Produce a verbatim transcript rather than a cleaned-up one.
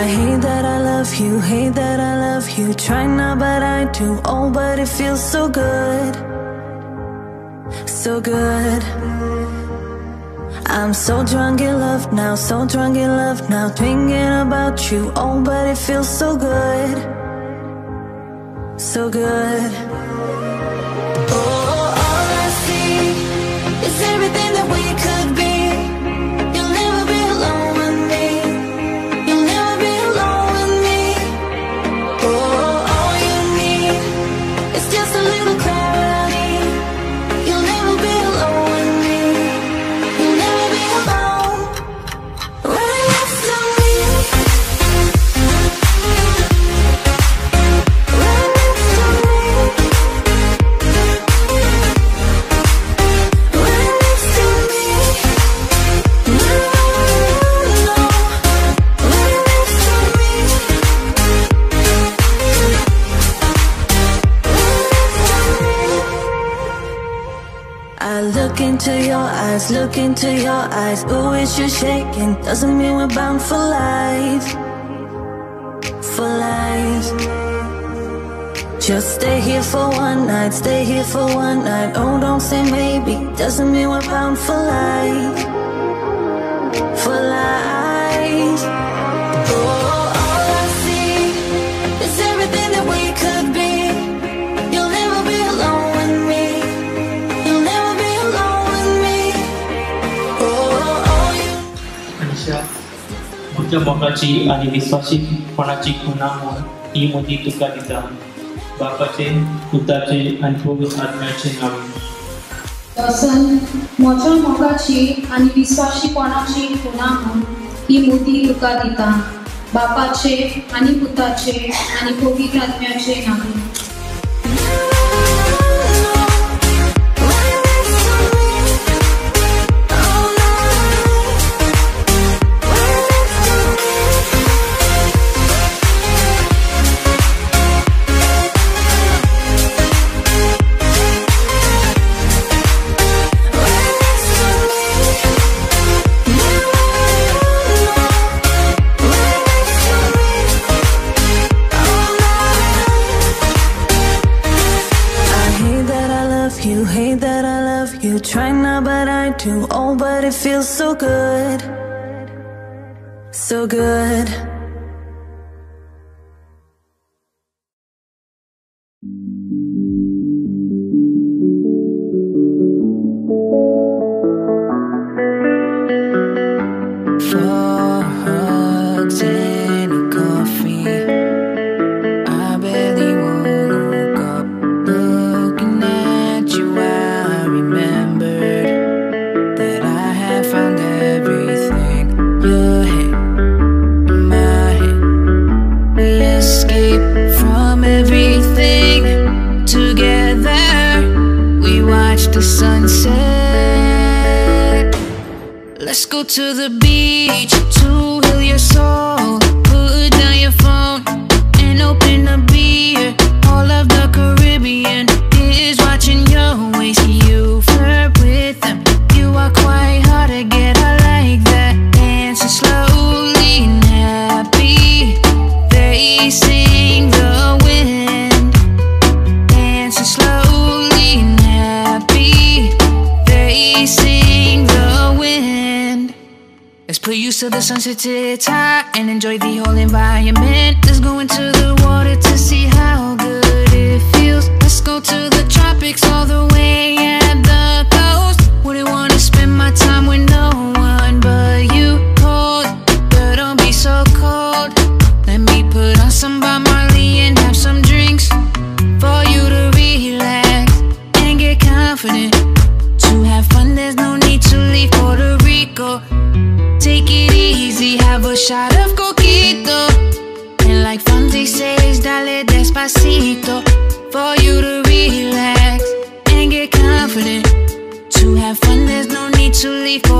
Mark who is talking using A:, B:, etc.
A: I hate that I love you, hate that I love you. Try not but I do, oh but it feels so good, so good. I'm so drunk in love now, so drunk in love now. Thinking about you, oh but it feels so good, so good. Oh, all I see is everything that we could be. You'll never be alone with me. You'll never be alone with me. Oh, all you need is just a little clarity. You'll never be alone with me. You'll never be alone. Right next to me. Right next to me. Right next to me. No, no, right next to me. I look into your eyes, look into your eyes. Ooh, it's you shaking. Doesn't mean we're bound for life, for life. Just stay here for one night, stay here for one night. Oh, don't say maybe. Doesn't mean we're bound for life, for life. Oh, all I see is everything that we could be. You'll never be alone with me. You'll never be alone with me. Oh, all you
B: Anisha, पुढच्या मोकाची आणि विश्वासीपणाची खुणा म्हणून ही मोठी तुका दिता. बापाचे, पुताचे आणि पवित्र आत्म्याचे नावे.
C: दसन म्हज्या मोगाची आनी विस्वाशीपणाची खुणा म्हूण ही मुदी तुका दिता. बापाचे आनी पुताचे आनी पवित्र आत्म्याचे नावे. You hate that I love you, try not but I do, oh but it feels so good, so good.
A: Four hugs and a coffee, I barely woke up. Looking at you, I remembered that I had found everything. Your head in my head, we escaped from everything. Together, we watched the sunset. Let's go to the beach to heal your soul. Put down your phone and open a beer. All of the Caribbean is watching your waist. You flirt with them, you are quite hard to get. I like that. Dancing slowly and happy, facing the wind. Dancing slowly and happy, facing the wind. Let's put used to the sunset tits high and enjoy the whole environment. Let's go into the water to see how good it feels. Let's go to the tropics all the way at the coast. Wouldn't wanna spend my time with no one but you. Cold, but don't be so cold. Let me put on some Bob Marley and have some drinks for you to relax and get confident. To have fun, there's no need to leave Puerto Rico. Take it easy, have a shot of coquito. And like Fonzie says, dale despacito. For you to relax and get confident. To have fun, there's no need to leave